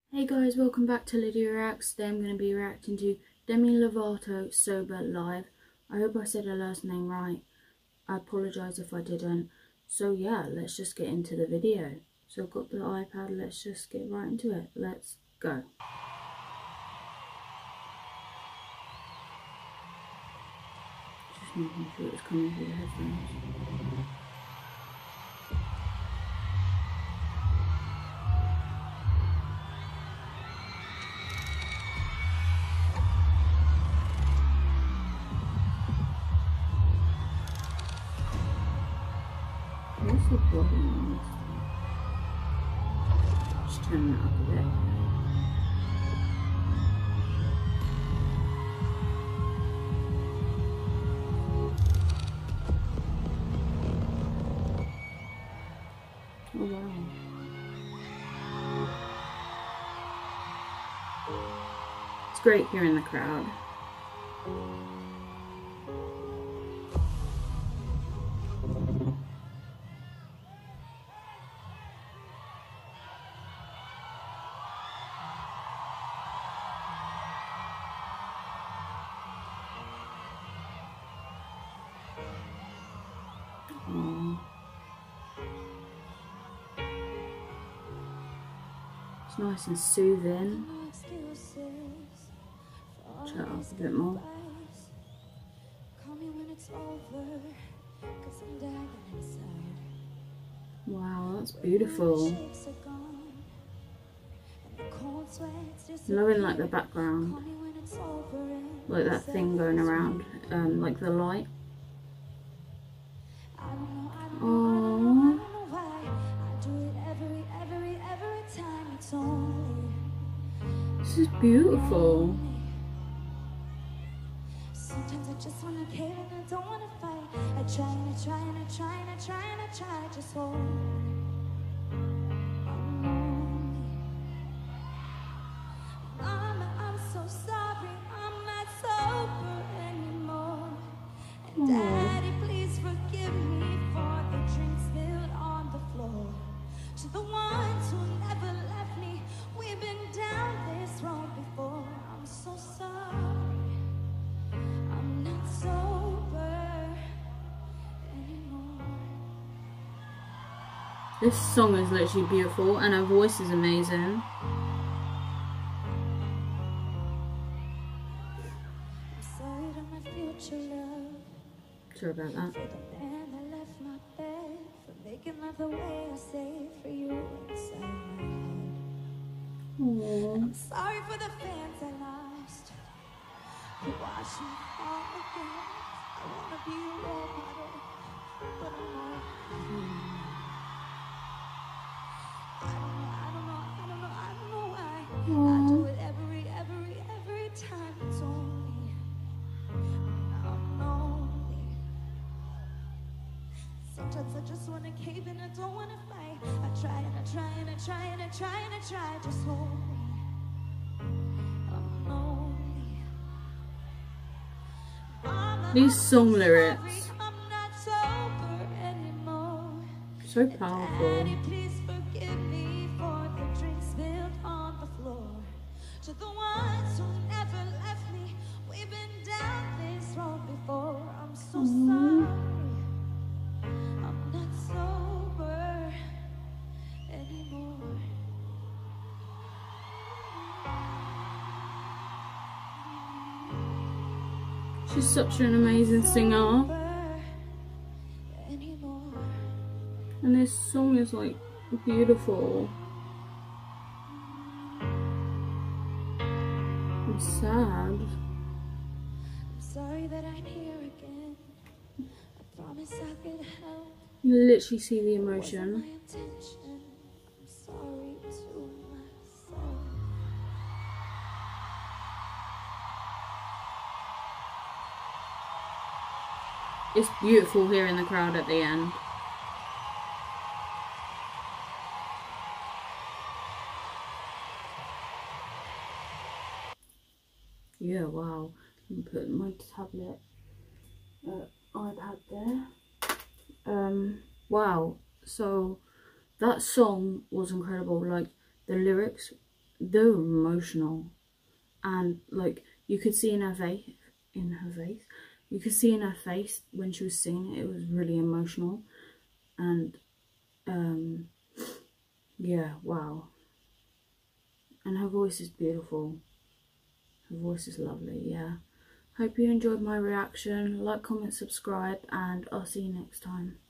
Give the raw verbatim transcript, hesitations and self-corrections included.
Hey guys, welcome back to Lydia Reacts. Today I'm going to be reacting to Demi Lovato Sober Live. I hope I said her last name right. I apologise if I didn't. So yeah, let's just get into the video. So I've got the iPad, let's just get right into it. Let's go. Just making sure it's coming through the headphones. What's the volume on this thing? Just turn it up a bit. Oh wow. It's great hearing the crowd. Aww. It's nice and soothing. Shut up a bit more. Wow, that's beautiful. Loving like the background, like that thing going around, um, like the light. Oh, this is beautiful. Sometimes I just wanna cave and I don't wanna fight. I try and I try and I try and I try and I try. Just hold me. I'm lonely. Mama, I'm so sorry. I'm not sober anymore. And Daddy, please forgive me for the drinks spilled on the floor. To the ones who never left me, we've been down this road before. I'm so sorry. I'm not sober anymore. This song is literally beautiful and her voice is amazing. I'm sorry to my future love. Sorry about that. For the man that left my bed, for making love the way I say for you inside my head. Aww. I'm sorry for the fans I lost, who watch me fall again. I wanna be a role model, but I'm not. I don't know, I don't know, I don't know, I don't know why. I do it every, every, every time it's on me. Now I'm lonely. Sometimes I just wanna cave and I don't wanna fight. I try and I try and I try and I try and I try. Just hold me. I'm lonely. Mama, These song I'm lyrics, sorry, I'm not sober anymore. so powerful. Daddy, please forgive me for the drinks spilled on the floor. To the ones who never left me, we've been down this road before. I'm so sorry. I'm not sober anymore. She's such an amazing singer. Anymore. And this song is like beautiful. I'm sad. I'm sorry that I'm here again. I promise I could help. You literally see the Wasn't emotion. my intention. I'm sorry to myself. It's beautiful hearing the crowd at the end. Yeah, wow. I'm putting my tablet, uh, iPad there. Um, wow. So that song was incredible. Like the lyrics they were emotional, and like you could see in her face, in her face, you could see in her face when she was singing it, it was really emotional, and um, yeah, wow. And her voice is beautiful. Her voice is lovely, yeah. Hope you enjoyed my reaction. Like, comment, subscribe, and I'll see you next time.